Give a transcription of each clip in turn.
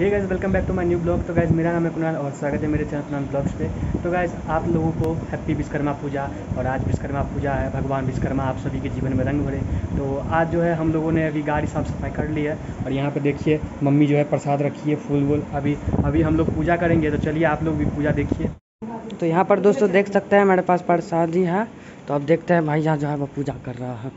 Hey guys, welcome back to my new blog. तो guys, मेरा नाम है कुणाल और स्वागत है मेरे चैनल कुणाल ब्लॉग्स पे। तो गाइस, आप लोगों को हैप्पी विश्वकर्मा पूजा। और आज विश्वकर्मा पूजा है, भगवान विश्वकर्मा आप सभी के जीवन में रंग भरे। तो आज जो है हम लोगों ने अभी गाड़ी साफ सफाई कर ली है और यहाँ पे देखिए मम्मी जो है प्रसाद रखी है, फूल वूल। अभी हम लोग पूजा करेंगे, तो चलिए आप लोग भी पूजा देखिए। तो यहाँ पर दोस्तों देख सकते हैं मेरे पास प्रसाद ही है। तो अब देखते हैं भाई यहाँ जो है वो पूजा कर रहा है।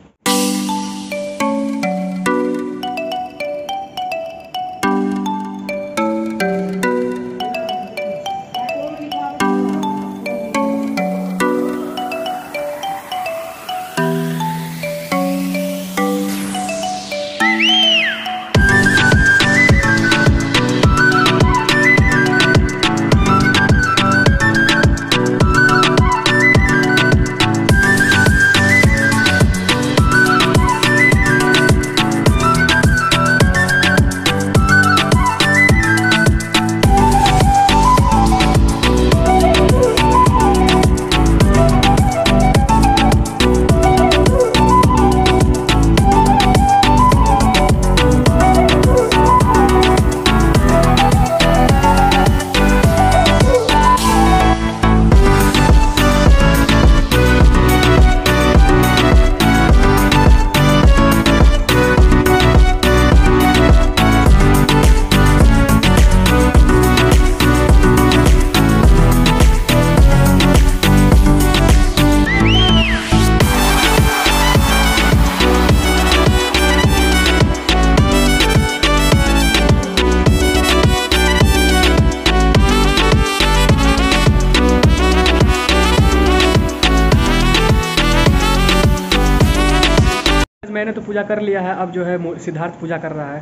मैंने तो पूजा कर लिया है, अब जो है सिद्धार्थ पूजा कर रहा है।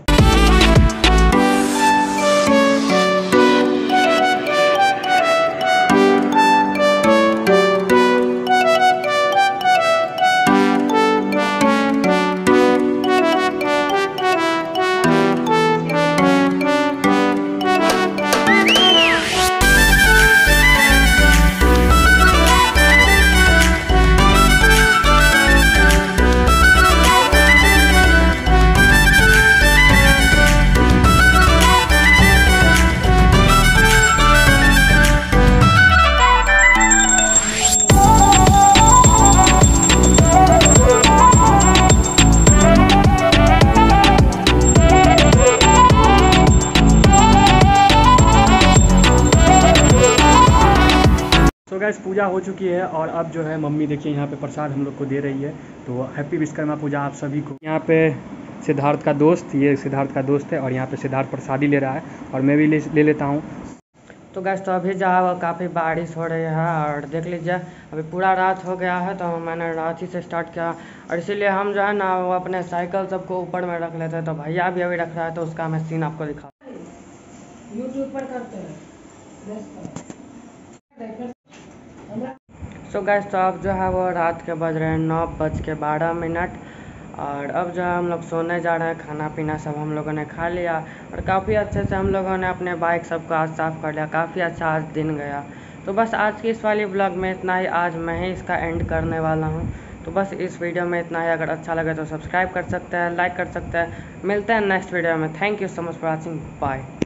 तो गाइस, पूजा हो चुकी है और अब जो है मम्मी देखिए यहाँ पे प्रसाद हम लोग को दे रही है। तो हैप्पी विश्वकर्मा पूजा आप सभी को। यहाँ पे सिद्धार्थ का दोस्त, ये सिद्धार्थ का दोस्त है और यहाँ पे सिद्धार्थ प्रसादी ले रहा है और मैं भी ले लेता हूँ। तो गाइस, तो अभी जो है वो काफ़ी बारिश हो रही है और देख लीजिए अभी पूरा रात हो गया है। तो मैंने रात ही से स्टार्ट किया और इसीलिए हम जो है ना वो अपने साइकिल सबको ऊपर में रख लेते हैं। तो भैया भी अभी रख रहा है, तो उसका मैं सीन आपको दिखा यूट्यूब पर करते हैं। सो गाइस, तो अब जो है वो रात के बज रहे हैं 9:12 और अब जो है हम लोग सोने जा रहे हैं। खाना पीना सब हम लोगों ने खा लिया और काफ़ी अच्छे से हम लोगों ने अपने बाइक सबको आज साफ़ कर लिया। काफ़ी अच्छा आज दिन गया। तो बस आज की इस वाली ब्लॉग में इतना ही। आज मैं ही इसका एंड करने वाला हूँ। तो बस इस वीडियो में इतना ही। अगर अच्छा लगे तो सब्सक्राइब कर सकते हैं, लाइक कर सकते हैं। मिलते हैं नेक्स्ट वीडियो में। Thank you so much for watching. Bye.